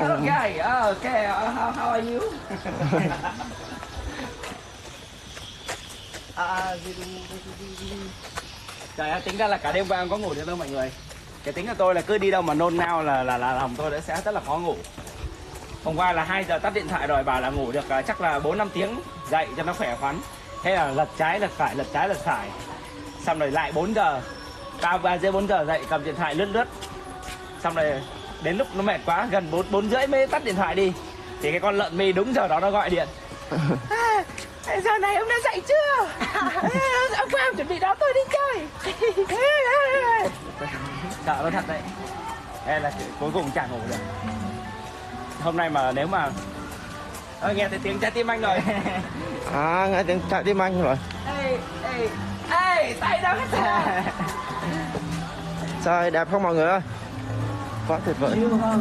hello guy. Okay, how are you? Trời ơi, tính ra là cả đêm qua em có ngủ được đâu mọi người. Cái tính của tôi là cứ đi đâu mà nôn nao là lòng tôi sẽ rất là khó ngủ. Hôm qua là 2 giờ tắt điện thoại rồi, bảo là ngủ được chắc là 4-5 tiếng dậy cho nó khỏe khoắn. Thế là lật trái lật phải, lật trái lật phải. Xong rồi lại 4 giờ, 3 rưỡi 4 giờ dậy cầm điện thoại lướt lướt. Xong rồi đến lúc nó mệt quá, gần 4 rưỡi mới tắt điện thoại đi. Thì cái con lợn mi đúng giờ đó nó gọi điện. Giờ này ông đã dậy chưa? Ông Quang chuẩn bị đón tôi đi chơi. Sợ nó thật đấy. Đây là cuối cùng chẳng ngủ được. Hôm nay mà nếu mà nghe thấy tiếng trái tim anh rồi. Nghe tiếng trái tim anh rồi. Ê, tay đâu hết rồi. Trời đẹp không mọi người ơi. Quá tuyệt vời.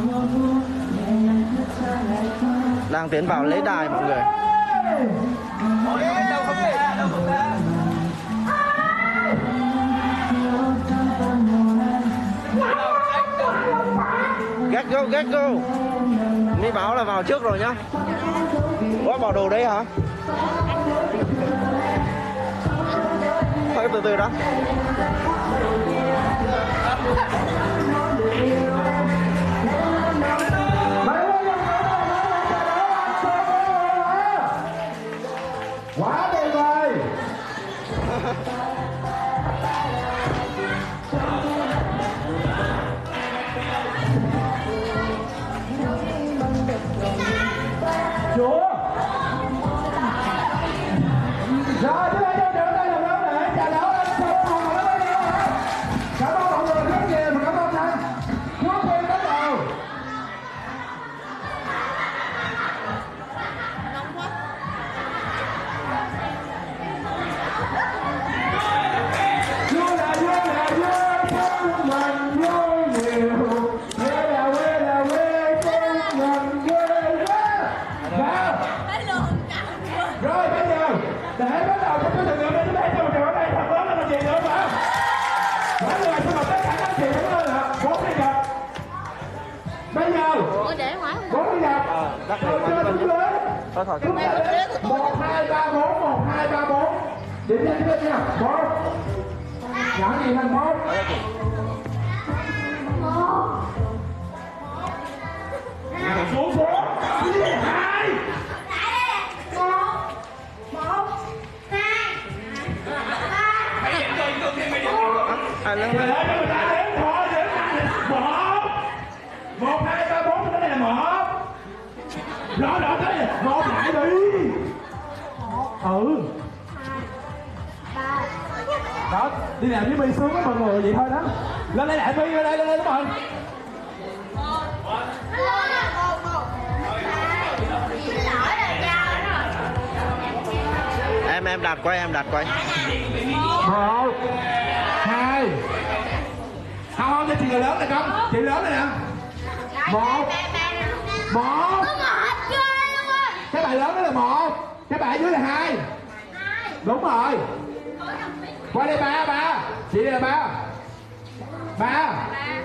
Đang tiến vào lễ đài mọi người. Đâu không về, đâu không về. Get go. Mi báo là vào trước rồi nhá. Ủa bỏ đồ đấy hả? Thôi từ từ đó. Quá tuyệt vời. Chúa. Rồi chúng ta cho được đây là lớn để chào đón anh Phong Hồng ở đây nha. Cảm ơn mọi người rất nhiều và cảm ơn anh. Cuối cùng bắt đầu. Rồi bây giờ để bắt đầu các thứ tự nhiên chúng ta cho một tràng ở đây thật lớn lên là gì nữa phải không? Mọi người xin mời tất cả các chị đúng hơn ạ. 4 cái dập. Bây giờ 4 cái dập. Đầu chơi đúng lớn. Chúng ta đến 1, 2, 3, 4, 1, 2, 3, 4. Điểm lên tiếp nha. 1. Nhỏ gì lên 1. 1. Xuống xuống. 2. Lên. 1, 2, 3, 4 cái này là 1. Rõ cái này 1 lại đi. Đó, đi làm với Mi sướng với mọi người vậy thôi đó. Lên đây lại Mi, lên đây đúng không? Em đặt quay. 1, 2. Không cho chị người lớn này không? Chị lớn này nè. 1. Cái bài lớn đó là 1. Cái bài dưới là 2. Đúng rồi. Qua đây 3. Chị đây là 3. 3.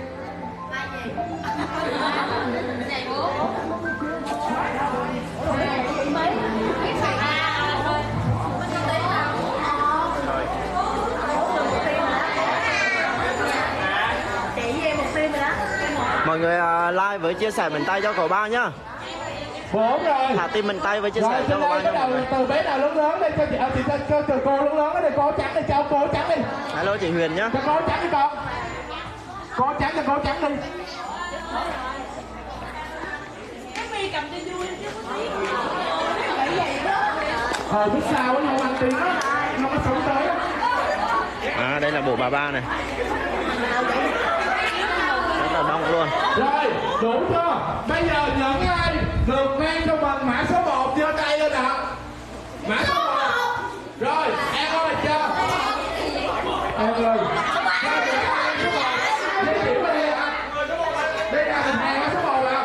Mọi người like với chia sẻ mình tay cho cậu Ba nhá. 4 rồi. Thả tim mình tay với chia sẻ cho cậu Ba nha. Từ bé nào lớn đây cho chị cho từ cô lớn đây, cô trắng đi, cho cô trắng đi. Hello chị Huyền nhá. Cho cô trắng đi con. Cô trắng cho cô trắng đi. Biết sao nó không ăn tiếng đó, nó có sống tới. Đây là bộ bà Ba này. Rất là đông luôn. Rồi, đủ chưa? Bây giờ những ai được mang cho mình mã số 1 giơ tay lên nào. Mã số 1. Rồi, em ơi cho. Em ơi. Đây là mình hàng mã số 1 nào.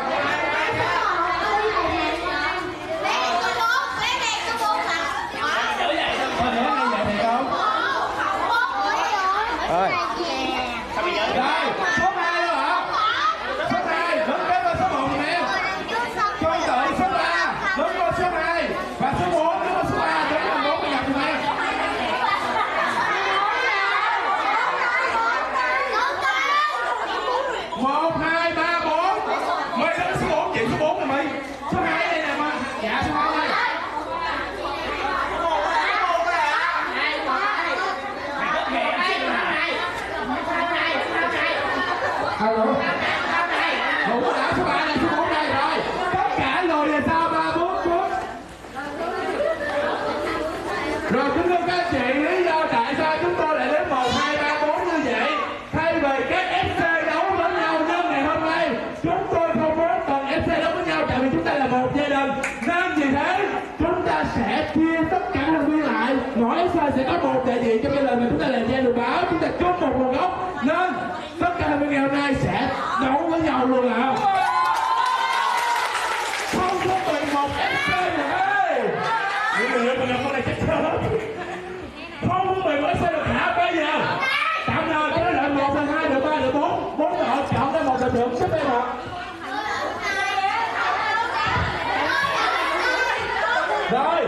Ơi. Rồi, số 2 rồi hả? Số 2, đứng kế bên số 1 giùm em. Nên tất cả hai ngày hôm nay sẽ đấu với nhau luôn nào. Không có bị một FC nữa ơi. Những người ơi, con này chết chết. Không có bị một FC được hả? Bây giờ tạm thời cho nó lại 1, 2, 3, 4. 4 đội chọn ra một đội trưởng xếp đây mà. Rồi.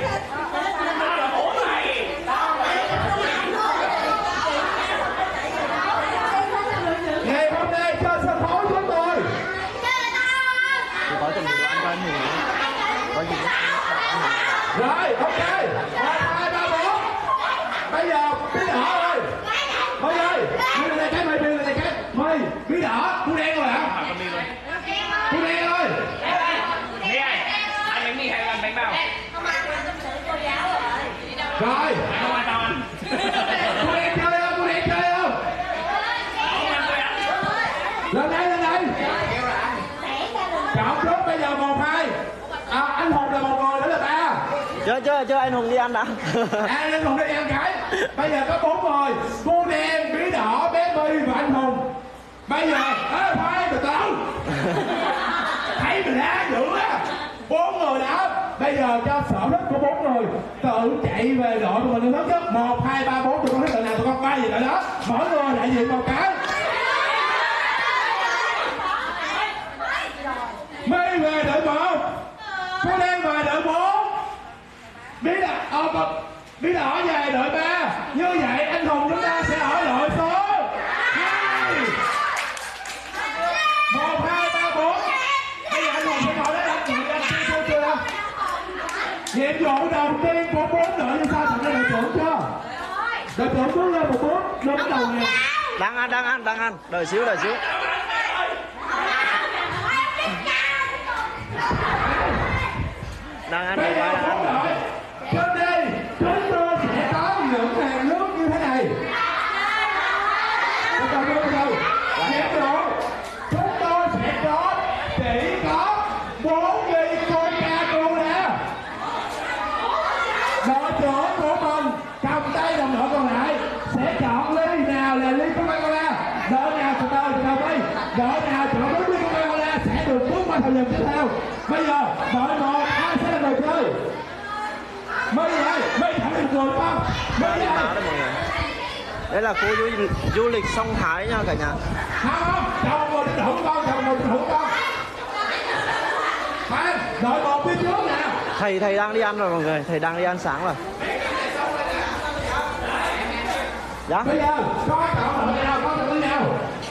Ngày hôm nay cho sân khấu chúng tôi. Có chuẩn bị đồ ăn cho anh Hùng. Có gì Rồi, ok. 1, 2, 3, 4. Bây giờ bí đỏ ơi. Thôi ơi, bí này cái, bí này cái. Thôi, bí đỏ, cú đen rồi hả? Cú đen ơi. Mì ơi, ăn bánh mì hay ăn bánh bao? Rồi. Không ăn đâu ăn. Cú đen chơi không? Cú đen chơi không? Lên đây, lên đây. Chọn trước bây giờ 1, 2. Anh Hùng là 1 người, nữa là 3. Chưa anh Hùng đi ăn đã. Anh Hùng đi ăn cái. Bây giờ có 4 người. Cú đen, bí đỏ, bé My và anh Hùng. Bây giờ, thôi, từ từ. Thấy mình đã dữ á. 4 người đã. Bây giờ cho sở thích của 4 người tự chạy về đội của mình lớn nhất. 1, 2, 3, 4. Tụi con thích đội nào tụi con bay gì đội đó. Mỗi người đại diện một cái. My về đội 1. Cú đen về đội 4. Bí đỏ về đội 3. Như vậy anh Hùng chúng ta sẽ ở đội số 2. 1, 2, 3, 4. Bây giờ anh Hùng sẽ ngồi đấy anh chưa. Nhiệm vụ đầu tiên của 4 đội như sao thành ra đội trưởng chưa? Đội trưởng bước lên một bước đứng đầu nè. Đang ăn. Đợi xíu. Đang ăn. Trên đây chúng tôi sẽ có những hàng nước như thế này. Nhiệm vụ chúng tôi sẽ có chỉ có 4 ly Coca-Cola. Đội trưởng của mình cầm tay đồng đội còn lại sẽ chọn ly nào là ly Coca-Cola. Đội nào từ đây, đội nào chọn đúng ly Coca-Cola sẽ được bước qua thời gian tiếp theo. Bây giờ đội 1 ai sẽ là người chơi? Mới ơi, mới thẳng được rồi không? Mới ơi. Đấy mọi người. Đây là khu du lịch Sông Thái nha cả nhà. Không, chào một người đụng con. Khoan, đội 1 phía trước nè. Thầy đang đi ăn rồi mọi người, thầy đang đi ăn sáng rồi. Dạ. Bây giờ, có chọn đội nào, có đội nào.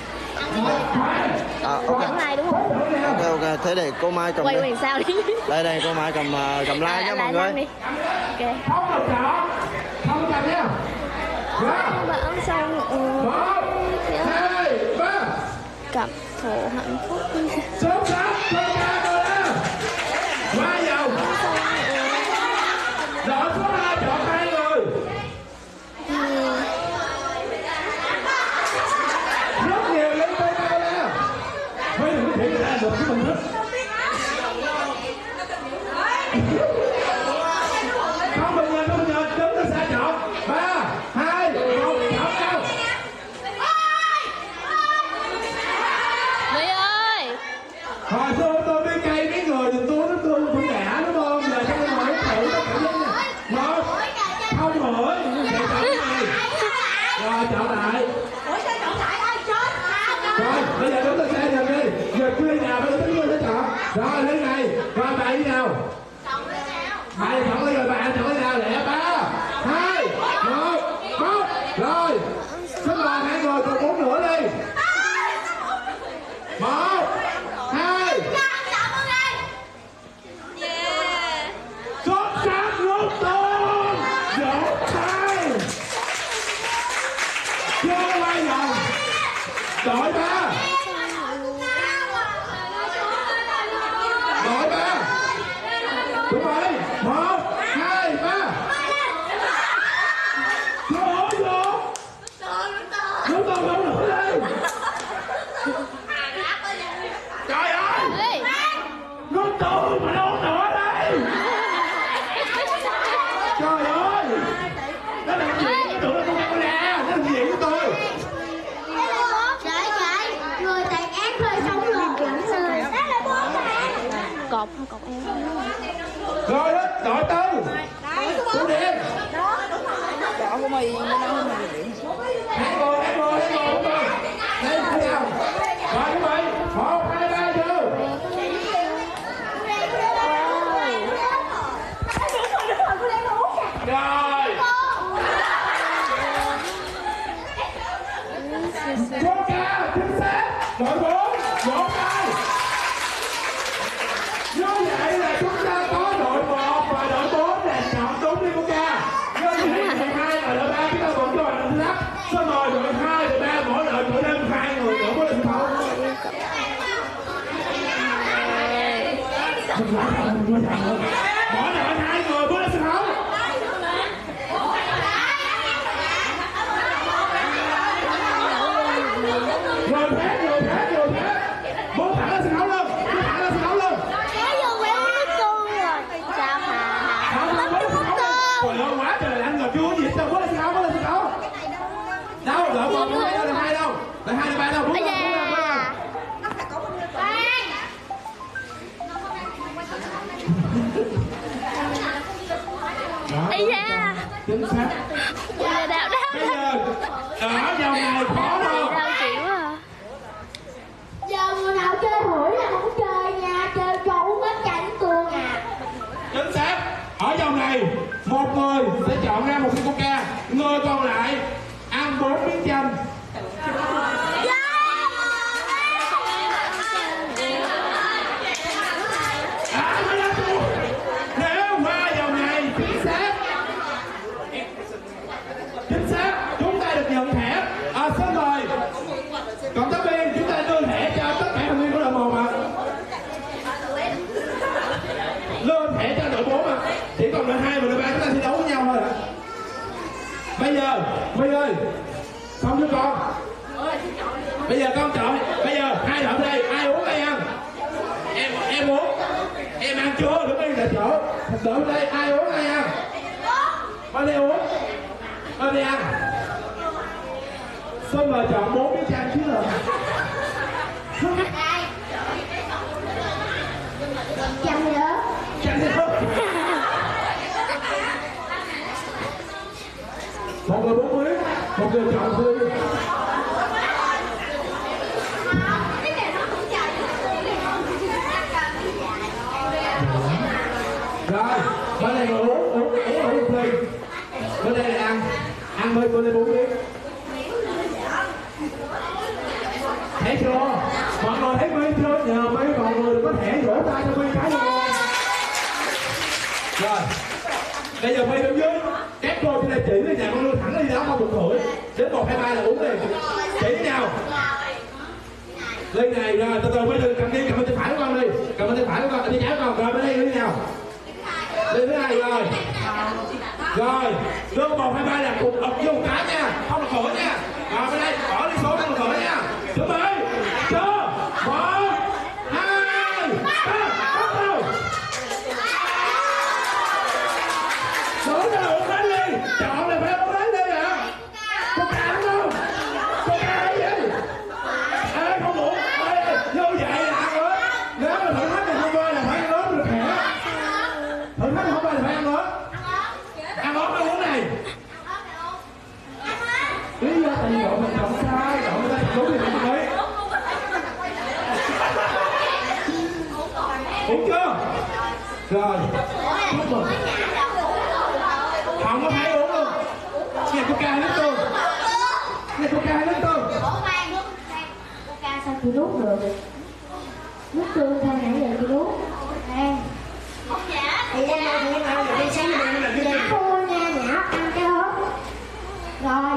Hai đúng không? Ok, thế để cô Mai cầm Quay đây. mình sao đi. Đây cô Mai cầm like nhé mọi người. Đi. Ok. Không được chọn. Không cầm nha. Bảo xong 1, 2, 3. cặp thổ hạnh phúc. Số 6, Coca-Cola. Qua vào. Đội số 2 chọn 2 người. Rất nhiều ly Coca-Cola. Mấy đừng có chuyện ra được cái mình thích. Không bình nhân, chúng ta sẽ chọn 3, 2, 1, chọn nhau. Mỹ ơi. Hồi xưa tôi biết cây biết người thì tôi nó thương cũng đã đúng không? Giờ cho tôi hỏi thử tất cả những này. 1, không hỏi, để chọn cái này. Rồi chọn lại. Rồi bây giờ chúng ta sẽ dần đi. Giờ cứ đi nào, bây giờ chúng tôi sẽ chọn. Rồi lên này, rồi bạn đi nào. Bạn chọn đi rồi bạn chọn đi nào lẹ. 3, 2, 1, 1. Rồi. Xin mời 2 người còn 4 nữa đi. 1, 2. Xuất sắc luôn tôn. Vỗ tay. Chưa quay vòng. Đội 3. Đội 3. Đúng rồi. 1, 2, 3. Vô. Chúng tôi không được lên. Trời ơi. Nước tôi mà đâu nữa đây. Trời ơi. Nó làm gì với tôi? Nó làm gì với tôi? cọc em. Rồi hết đội tư. Tú Điền. Chọn của mày Hai người. Đây là nào. Rồi chuẩn bị. 1, 2, 3 chưa? Rồi. Coca chính xác. Đội 4, 1 2. Như vậy là chúng ta có đội 1 và đội 4 là chọn đúng đi Coca. Như vậy đội 2 và đội 3 chúng ta vẫn cho đội thứ lắm. Số mời đội 2, đội 3 mỗi đội mỗi thêm 2 người nữa có được không? Mỗi đội 2 người có được không? Rồi thế. Bốn thẳng lên sân khấu luôn. Bây giờ quên mất con rồi. Sao hả? Trời ơi quá trời anh ngồi chưa gì đâu, có lên sân khấu. Đâu, đội 1, đội 2 đâu, đội 2 đâu, đội 2 đội 3 đâu. Ây da. Chính xác. Đau. Bây giờ ở vòng này khó đâu. Đau chịu à. Giờ người nào chơi hủi là không chơi nha, chơi cho uống bánh chanh tương à. Chính xác. Ở vòng này một người sẽ chọn ra một cái Coca, người còn lại ăn 4 miếng chanh. Nếu qua vòng này chính xác chúng ta được nhận thẻ. Xin mời cộng tác viên chúng ta đưa thẻ cho tất cả thành viên của đội 1 ạ. Lên thẻ cho đội 4 ạ. Chỉ còn đội 2 và đội 3 chúng ta thi đấu với nhau thôi ạ. Bây giờ My ơi, xong chưa con? Bây giờ con chọn. Bây giờ hai đội đây, ai uống ai ăn? Em uống. Em ăn chưa? Đứng yên tại chỗ. Đội đây ai uống ai ăn? Bên đây uống. Bên đây ăn. Xin mời chọn 4 miếng chanh chứ rồi. Chanh nữa. Chanh nữa. Một người 4 miếng, một người chọn Thư. Rồi, bên này ngồi uống một ly. Bên đây là ăn bên đây 4 miếng. Thấy chưa? Mọi người thấy My chưa? Nhờ My mọi người có thể vỗ tay cho My cái luôn. Rồi, bây giờ My đứng dưới. Các cô trên đây chỉ đi nhà con đưa thẳng đi đó không được thổi. Đến 1, 2, 3 là uống đi. Chỉ nào. Ly này rồi, từ từ mới đừng cầm đi, cầm bên tay phải của con đi. Cầm bên tay phải của con, bên tay trái của con. Rồi bên đây đi nào. Ly thứ này rồi. Rồi, đưa 1, 2, 3 là cùng ập vô một cái nha. Không được thổi nha. Rồi bên đây, bỏ đi số không được thổi nha. Chuẩn bị. Chưa. 1, 2, 3. Bắt đầu. Số ra uống bánh đi. Chọn là phải uống bánh đi hả? Có cả không? Có cả cái gì? Ê không uống. Ê, như vậy là ăn ớt. Nếu mà thử thách này không qua là phải ăn ớt được hả? Thử thách không qua là phải ăn ớt. Ăn ớt mới uống này. Lý do tại vì mình chọn sai. Chọn đây đúng thì mình thấy. Uống chưa? Rồi. Chúc mừng. Không có thấy uống luôn. Nghe Coca nước tương. Nghe Coca nước tương. Coca sao chị nuốt được? Nước tương sao nãy giờ chị nuốt? Nè. Không giả. Thì ra là dạ thua nha, nhã ăn cái hớp. Rồi.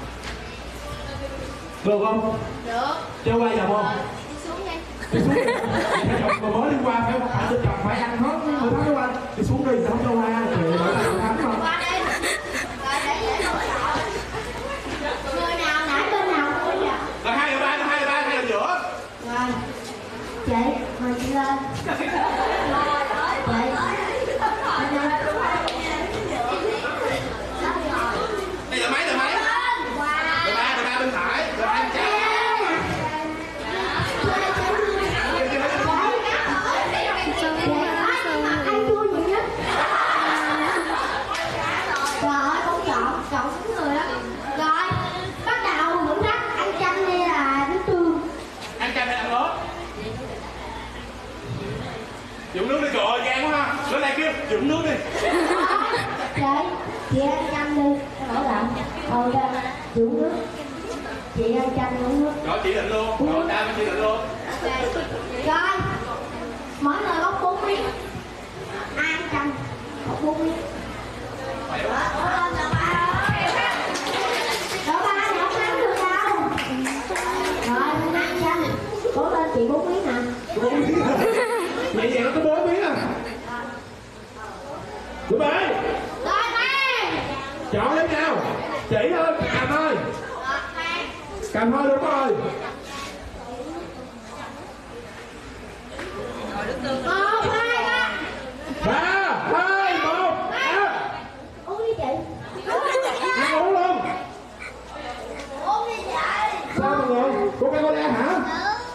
Được không? Được. Chơi quay được không? Đi xuống đi. Đi xuống đi. Mà mới đi qua phải được chồng phải ăn hết mới thắng cái quay. Đi xuống đi, không cho quay ai thì đội nào thắng không? Qua đây. Rồi để dễ hỗ trợ. Người nào nãy bên nào cũng được. Là 2 là 3, 2 là 3, 2 là giữa. Rồi. Chị, mời chị lên. Chị. Đây là mấy? Là 3 bên phải, là 2 bên trái. Dạ. Dựng nước đi. Đấy, chị ăn chanh đi, em bảo lặng. Ra, dưỡng nước. Chị ăn chanh uống nước. Rồi chị định luôn, rồi ta chị định luôn. Rồi, mỗi người bóc 4 miếng. Ai ăn chanh, bóc 4 miếng. Đổ ba thì không ăn được đâu. Rồi, không ăn chanh. Cố lên chị 4 miếng nè. 4 miếng à? Vậy vậy nó có 4 miếng à? Tụi bay. Rồi ba. Chọn lấy nào. Chỉ thôi, cầm thôi. Cầm thôi đúng rồi. 1, 2, 3. 3, 2, 1. Uống đi chị. Ăn uống luôn. Uống đi chị. Sao mọi người? Cô cái con em hả?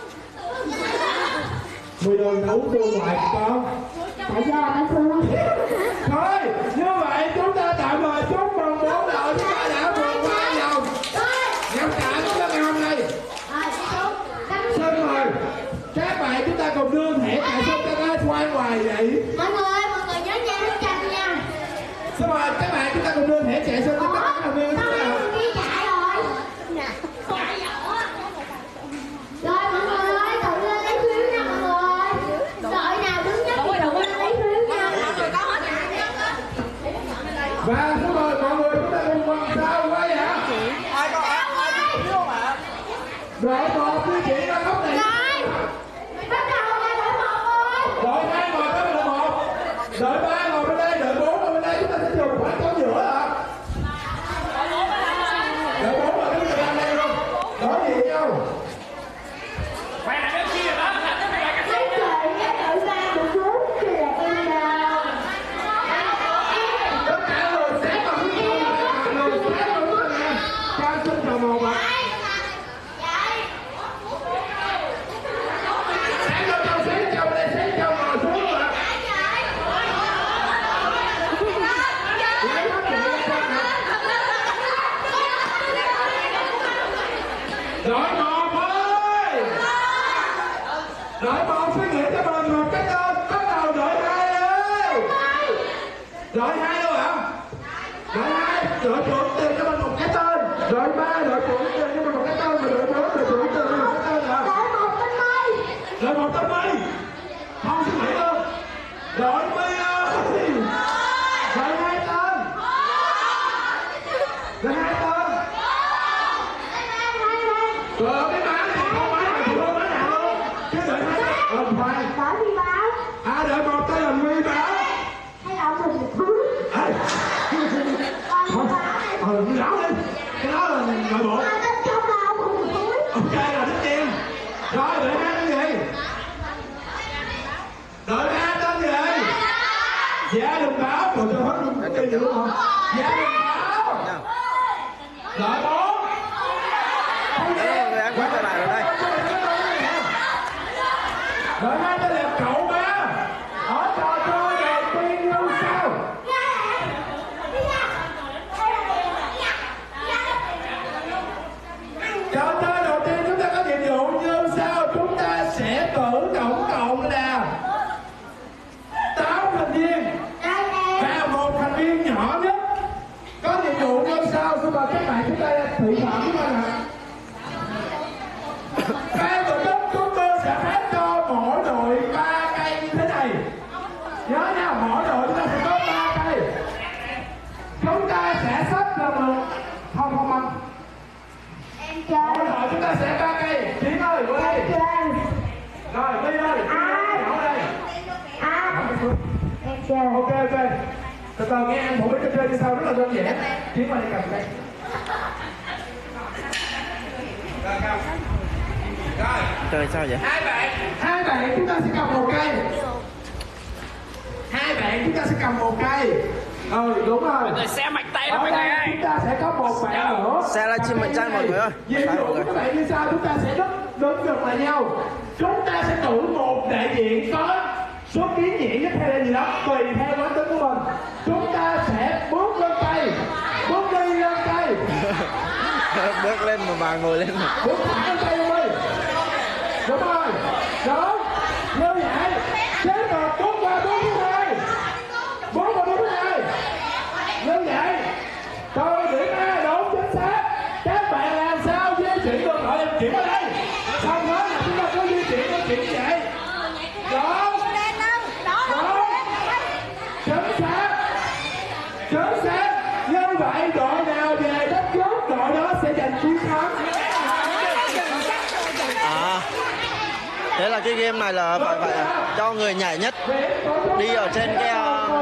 10 đường đã uống luôn ngoài con. Tại do anh Phương. Thôi, như vậy chúng ta tạm mời chúc mừng 4 đội chúng ta đã vượt qua vòng nhập cạn của ngày hôm nay. Xin mời các bạn chúng ta cùng đưa thẻ tại sao các bạn quay ngoài vậy? Mọi người nhớ nha nước chanh nha. Xin mời các bạn chúng ta cùng đưa thẻ chạy xuống cho các bạn viên chúng ta. Đi chạy rồi. Nè. Rồi mọi người ơi, tự lên lấy phiếu nha mọi người. Đội nào đứng nhất thì tự lên lấy phiếu nha. Và xin mời mọi người chúng ta cùng quan sao quay hả? Đội 1 di chuyển ra góc này. Bắt đầu là đội 1 ơi. Đội 2 ngồi bên đội 1. Đội 3 ngồi bên đây, đội 4 ngồi bên đây, chúng ta sẽ dùng khoảng trống giữa ạ. Đội 4 ngồi bên đây luôn. Đối diện nhau. Quay lại bên kia đó. Mấy trời nha, đội 3 đội 4 kia là em nào. Tất cả người sẽ vào cái người sẽ vào cái này. Cho xin chào một ạ. Sáng chào đây, sáng chào ngồi xuống ạ. Đội 1 ơi! Đội 1 suy nghĩ cho mình một cái tên. Bắt đầu đội 2 ơi! Đội 2 đâu ạ? Đội 2, đội trưởng tìm cho mình một cái tên. Đội 3, đội trưởng tìm cho mình một cái tên. Và đội 4, đội trưởng tìm cho mình một cái tên ạ. Đội 1 tên Mây. Không suy nghĩ luôn. Đội My ơi! Đội 2 tên. Đội 2 tên. Trời ơi, cái má này không má nào thì không má nào luôn. Cái đội 2 tên. Phải. Bởi vì báo. À, đội 1 tên là My báo. Hay là ông mình thứ. Ê. Thôi, lão đi. Cái đó là nội bộ. Ai đến trong là ông mình túi. Ok là đứng yên. Rồi, đội 2 tên gì? Đội 2 tên gì? Dạ đừng báo. Rồi cho hết luôn cái gì đúng không? Dạ đừng báo. Đội 4. Người ăn quán trở lại rồi đây. Đội 2 tên là cậu ba. Ở trò chơi đầu tiên như sau. Trò chơi đầu tiên chúng ta có nhiệm vụ như sau. Chúng ta sẽ cử tổng cộng là 8 thành viên và một thành viên nhỏ nhất. Có nhiệm vụ như sau. Xin mời các bạn chúng ta thị phạm chúng ta ạ. Ban tổ chức chúng tôi sẽ phát cho mỗi đội 3 cây như thế này. Nhớ nha, mỗi đội chúng ta sẽ có 3 cây. Chúng ta sẽ xếp lần lượt. Không anh. Em chơi. Mỗi đội chúng ta sẽ 3 cây. Chiến ơi, vô đây. Rồi, đi ơi. Nhỏ đây. Em chơi. Ok, ok. Từ từ nghe em phổ biến cho chơi như sau rất là đơn giản. Chiến qua đây cầm cây. Rồi. Chơi sao vậy? Hai bạn chúng ta sẽ cầm một cây. Hai bạn chúng ta sẽ cầm một cây. Đúng rồi. Rồi xe mạnh tay đó Ở mọi người đây ơi. chúng ta sẽ có một bạn nữa. Xe là chim mạnh tay mọi người ơi. Ví dụ các bạn như sau, chúng ta sẽ đứng gần lại nhau. Chúng ta sẽ cử một đại diện có số kiến nhẹ nhất hay là gì đó tùy theo quán tính của mình. Chúng ta sẽ bước lên cây, bước đi lên cây. Bước lên mà bà ngồi lên. Bước thẳng lên cây luôn đi. Đúng rồi. Đúng. Như vậy. Chế độ bước qua bước thứ hai. chuyển vào đây. Xong đó là chúng ta có di chuyển như vậy. Đó. Đó. Chính xác. Như vậy đội nào về đất chốt, đội đó sẽ giành chiến thắng. Thế là cái game này là phải cho người nhảy nhất đi ở trên cái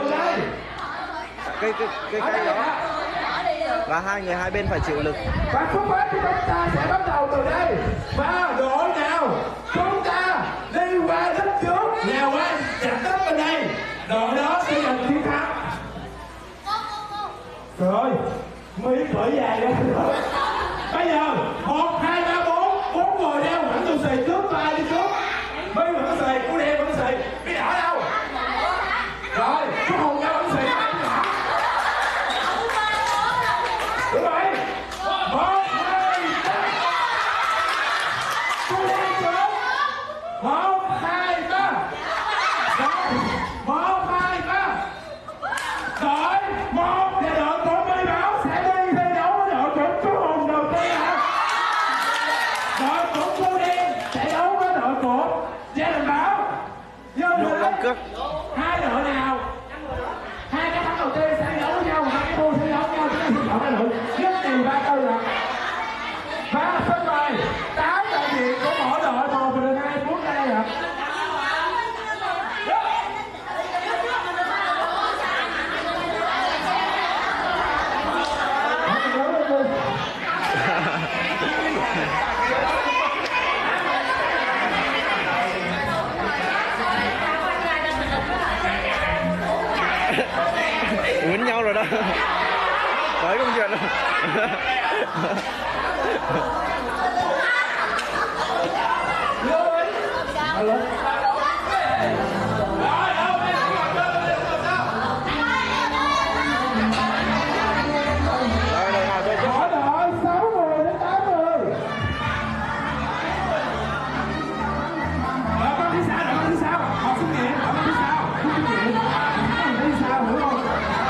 cây đó, và hai người hai bên phải chịu lực. Và xuất phát của chúng ta sẽ bắt đầu từ đây. Và đội nào chúng ta đi qua đất trước nào anh chặt đất bên đây, đội đó sẽ giành chiến thắng. Rồi, Mỹ cởi dài ra rồi. Bây giờ 1, 2, 3, 4 người đeo vẫn tôi xì trước và ai đi trước. Mỹ vẫn xì, cô đeo vẫn xì. Mỹ đỏ đâu? Rồi, cô Hùng đâu vẫn xì. Đúng rồi. 1, 2, 3. Cô đeo trước. 1, 2, 3. Rồi, 1, 2, 3. Đội 1 là đội của Mỹ Bảo sẽ đi thi đấu với đội của chú Hùng đầu tiên hả? Đội của cô Đen sẽ đấu với đội của Gia Đình Bảo. Nổ lông cước. Hai đội nào? Hai cái thắng đầu tiên sẽ đấu với nhau, hai cái thua sẽ đấu với nhau. Chúng ta sẽ chọn hai đội nhất tiền 3 câu là. Và xin mời 8 đại diện của mỗi đội một và được 2 phút đây ạ. Quýnh nhau rồi đó. Tới công chuyện rồi. Mỗi đội 6 người đến 8 người. Đội thứ sao? Học sinh nghiệm, đội thứ sao? Đi sao hiểu không?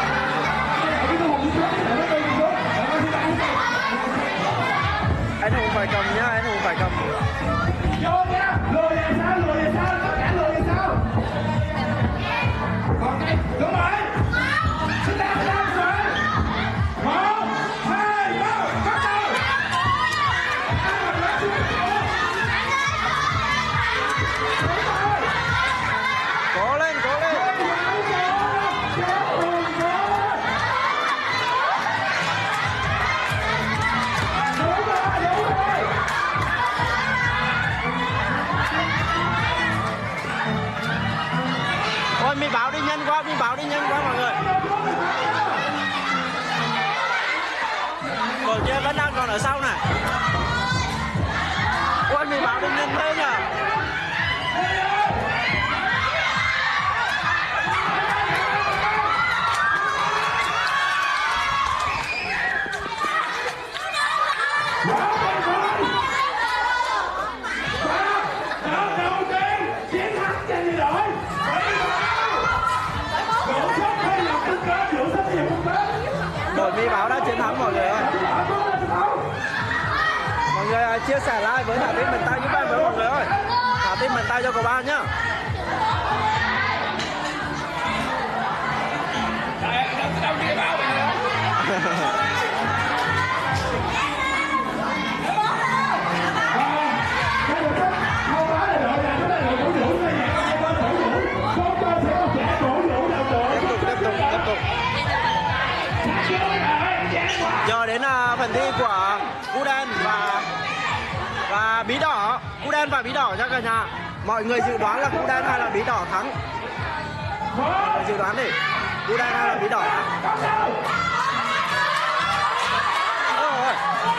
Anh Hùng phải cầm nhá, anh Hùng phải cầm. Vô nha, lùi về sau, tất cả lùi về sau. Còn đây, đúng rồi. Chúng ta đang rồi. 1, 2, 3, bắt đầu. Cố lên, cố lên. Ôi, Mỹ Bảo đi nhanh quá mọi người. Còn kia vẫn đang còn ở sau này. Ôi, Mỹ Bảo đi nhanh thế nhờ. Đội Mỹ Bảo đã chiến thắng mọi người ơi. Mọi người chia sẻ like với Thả Tim Miền Tây giúp em với mọi người ơi. Thả Tim Miền Tây cho cậu ba nhá. Tiếp tục. Giờ đến phần thi của Cú Đen và Bí Đỏ. Cú Đen và Bí Đỏ nha cả nhà. Mọi người dự đoán là Cú Đen hay là Bí Đỏ thắng? Mọi người dự đoán đi. Cú Đen hay là Bí Đỏ thắng? Ôi.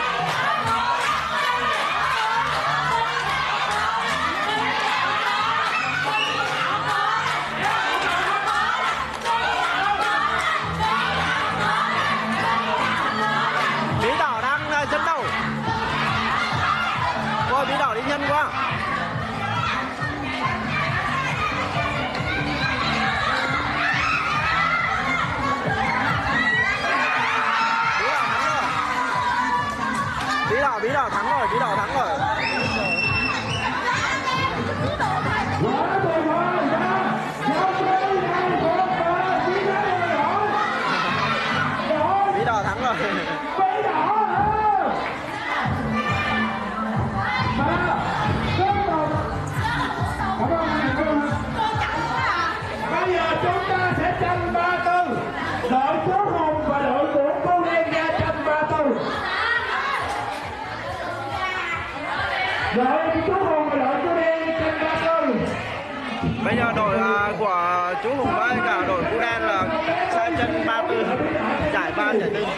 Bí Đỏ đang dẫn đầu. Ôi, Bí Đỏ đi nhanh quá. Bí Đỏ thắng rồi. Đội chú Hùng và đội chú Đen trên 34. Bây giờ đội của chú Hùng với cả đội Cú Đen là sai chân 34, giải 3 giải 4.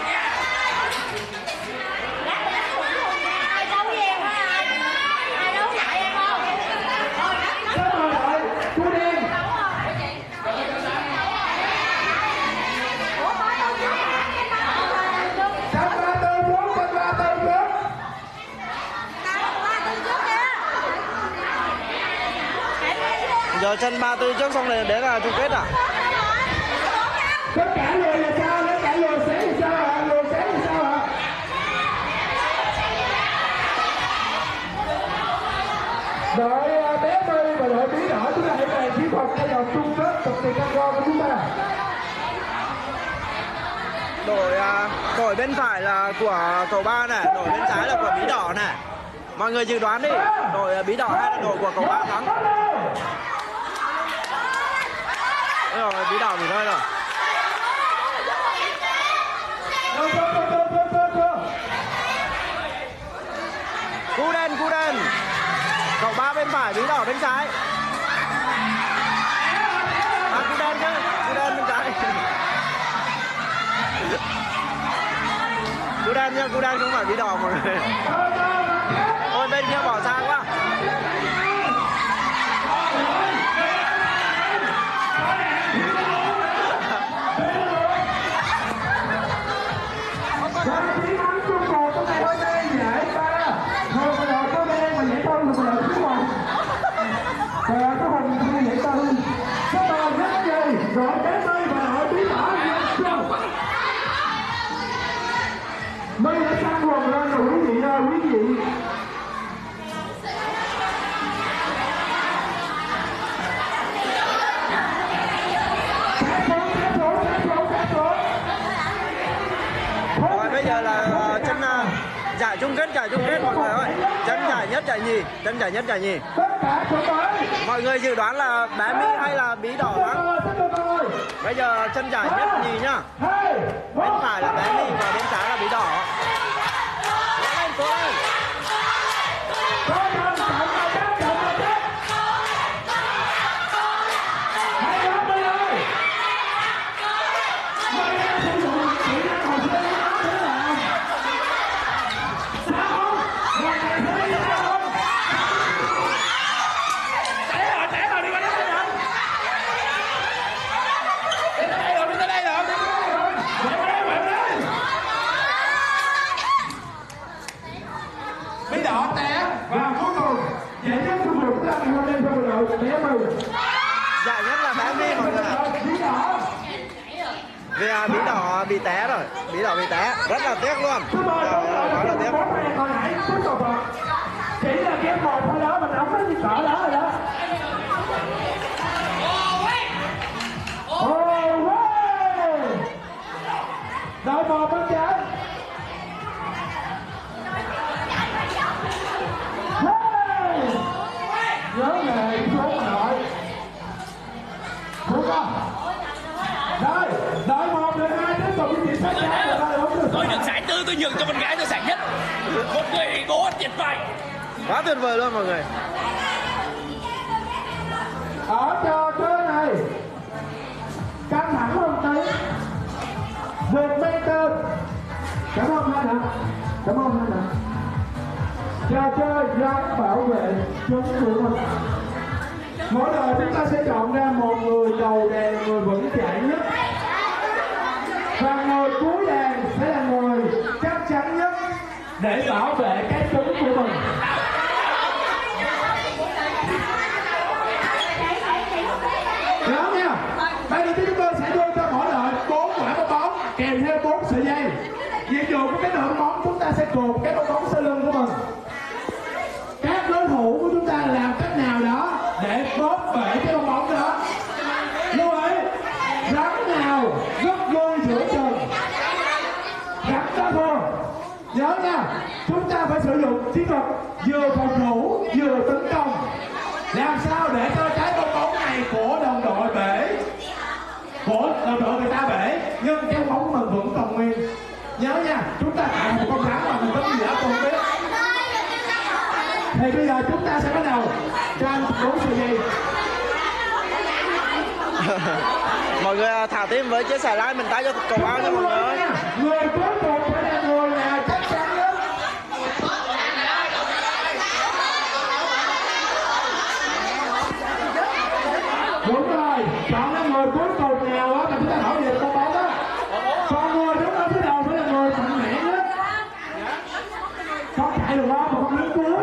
Giờ chân 34 trước xong rồi đấy là chung kết à? Tất cả người là sao? Tất cả người sẽ thì sao ạ? Người sẽ thì sao ạ? Đội bé Tươi và đội bí đỏ chúng ta hãy về chiến thuật thay vào chung kết cực kỳ cam go của chúng ta. Đội bên phải là của cầu Ba này, đội bên trái là của bí đỏ này. Mọi người dự đoán đi, đội bí đỏ hay là đội của cầu Ba thắng? Rồi, bí đỏ nghỉ ngơi rồi. Cú Đen. Cầu Ba bên phải, bí đỏ bên trái. Cú Đen chứ, Cú Đen bên trái. Cú Đen nha, Cú Đen không phải bí đỏ mọi người. Ôi bên kia bỏ xa quá. Mới đã sang quần lên rồi quý vị ơi, quý vị. Rồi bây giờ là chân giải chung kết mọi người ơi. Chân giải nhất giải nhì. Tất cả số tới. Mọi người dự đoán là bé Mi hay là bí đỏ thắng? Bây giờ chân giải nhất nhì nhá. Bên phải là bé Mi và bên trái là bí đỏ. Cố lên. Giải nhất là bé Mi mọi người ạ. Vì bí đỏ bị té rồi, bí đỏ bị té, rất là tiếc luôn. Quá là tiếc. Chỉ là game 1 thôi đó, mình không có gì sợ đó rồi đó. Đội 1 bên trái. Nhớ nghề số nội. Đúng không? Rồi, đội 1, đội 2 tiếp tục đi sát giá. Tôi được giải tư, tôi nhường cho con gái tôi giải nhất. Một người bố tuyệt vời. Quá tuyệt vời luôn mọi người. Ở trò chơi này căng thẳng hơn tí. Được mang tên. Cảm ơn hai nè. Trò chơi gắn bảo vệ chúng của mình. Mỗi đời chúng ta sẽ chọn ra một người đầu đèn, người vững chãi nhất. Và người cuối đèn sẽ là người chắc chắn nhất để bảo vệ cái trứng của mình. Nhớ nha, bây giờ chúng tôi sẽ đưa cho mỗi đội 4 quả bóng bóng kèm theo 4 sợi dây. Nhiệm vụ của cái đội bóng bóng chúng ta sẽ cột cái bóng bóng sau lưng của mình. Các đối thủ của chúng ta làm cách nào đó để bóp bể cái bóng bóng đó. Lưu ý, rắn nào rất vui giữa chừng, rắn đó thua. Nhớ nha, chúng ta phải sử dụng chiến thuật vừa phòng thủ vừa tấn công. Làm sao để cho trái bóng bóng này của đồng đội bể, của đồng đội người ta bể, nhưng cái bóng của mình vẫn còn nguyên. Nhớ nha, chúng ta tạo một con rắn mà mình có gì đó không biết. Thì bây giờ chúng ta sẽ bắt đầu trang đúng sự gì? Mọi người thả tim với chia sẻ like mình tay cho cầu ao nha mọi người ơi. Người cuối cùng phải là người nào chắc chắn nhất. Đúng rồi, chọn là người cuối cùng nào á mà chúng ta hỏi về con bóng á. Còn người đứng ở phía đầu phải là người mạnh mẽ nhất. Con chạy được không mà con đứng cuối.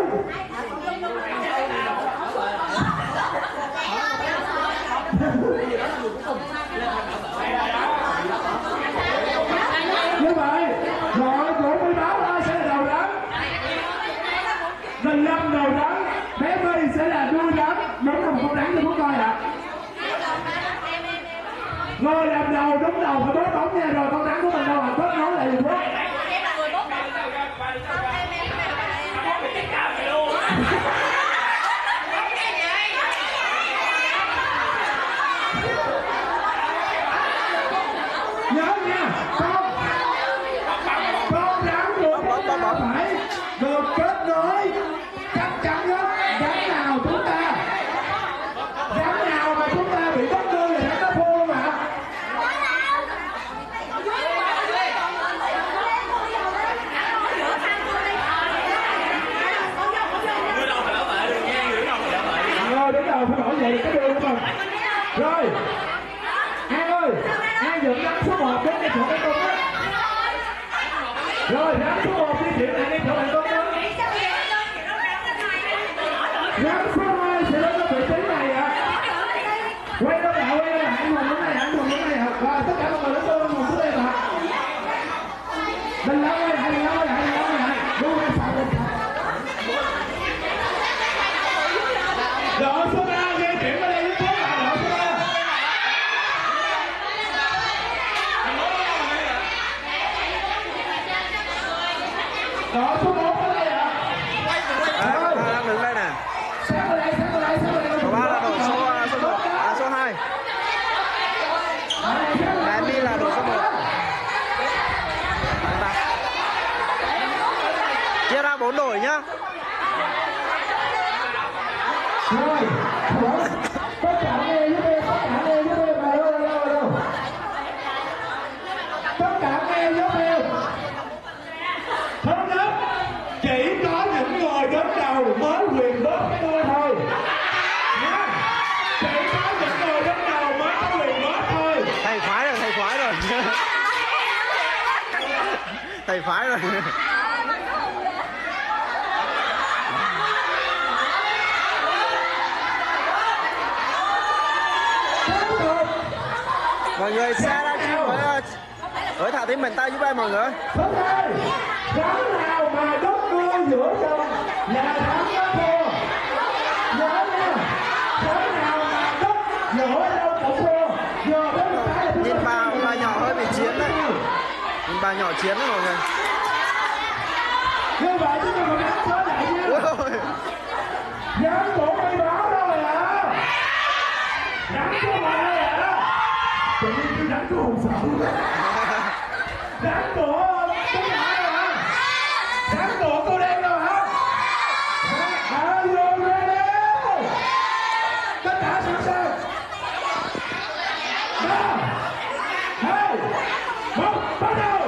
Như vậy, rồi cũng mới báo ai sẽ là đầu đắng. Lần năm đầu đắng, bé My sẽ là đuôi đắng. Đúng là một con đắng cho chúng coi ạ. Người làm đầu đúng đầu phải bớt bóng nha, rồi con đắng của mình đâu hạnh phúc nói lại gì thế. Nhớ nha, con rắn của chúng ta phải được kết nối chắc chắn nhất. Rắn nào chúng ta, rắn nào mà chúng ta bị bất ngờ thì nó phô luôn ạ. Rồi đứng đầu phải bảo vệ cái đường của mình. Rồi An ơi, An dựng rắn số 1 đến đây chỗ cái con đó. Rồi rắn số 1 di chuyển lại đi chỗ bạn con đó. Rắn số 2 sẽ đến cái vị trí này ạ. Quay ra lại, quay ra lại, anh Hùng đứng này, anh Hùng đứng này ạ. Rồi tất cả mọi người đứng lên, Hùng xuống đây ạ. Mình lắm quay lại, mình lắm quay lại, mình lắm quay lại. Đúng rồi, sao lên sao. Đội số 3 di chuyển qua đây với số là đội số 3. Đội số 4 ở đây ạ. Đang đứng đây nè. Sáng vào đây, sáng vào đây, sáng vào đây. Số 3 là đội số 1, số 2. Em đi là đội số 1. Chia ra 4 đội nhá. Rồi, tất cả nghe giúp em, tất cả nghe giúp em, đâu. Tất cả nghe giúp em. Thứ nhất, chỉ có những người đứng đầu mới quyền bớt cái đuôi thôi. Nha. Chỉ có những người đứng đầu mới có quyền bớt thôi. Thầy phái rồi, thầy phái rồi. Thầy phái rồi. Mọi người share livestream với thả tim mình tay giúp em mọi người. Thứ hai, rắn nào mà đốt đuôi giữa chân là rắn nó thua. Nhớ nha, rắn nào mà đốt giữa đâu cũng thua. Giờ đến một cái là Nhìn bà nhỏ hơi bị chiến đấy. Nhìn bà nhỏ chiến đấy mọi người. như vậy chúng ta còn rắn số lại nha. Ôi. Rắn của mấy báo đâu rồi ạ? Rắn của bà đây ạ? Tự nhiên cái rắn của Hùng sợ luôn. Rắn của cái nhỏ đâu hả? Rắn của cô đen đâu hả? Are you ready? Tất cả sẵn sàng. 3, 2, 1, bắt đầu.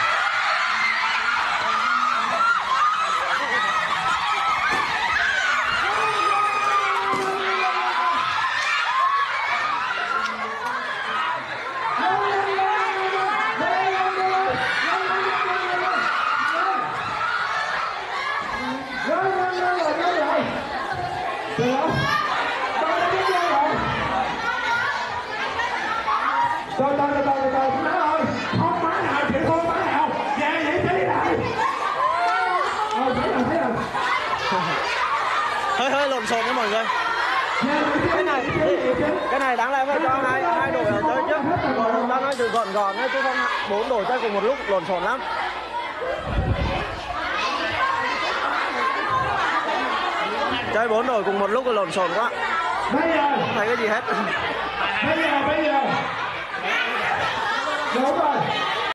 Rồi, má ơi, không má nào chị không má nào, nhà vậy trí lại. Thấy rồi. Hơi lộn xộn nha mọi người. Cái này đáng lẽ phải cho hai đội ở chơi chứ. Còn chúng ta nói từ gọn gọn chứ không 4 đội chơi cùng một lúc lộn xộn lắm. Chơi 4 đội cùng một lúc là lộn xộn quá. Bây giờ, Không thấy cái gì hết. bây giờ. Đúng rồi.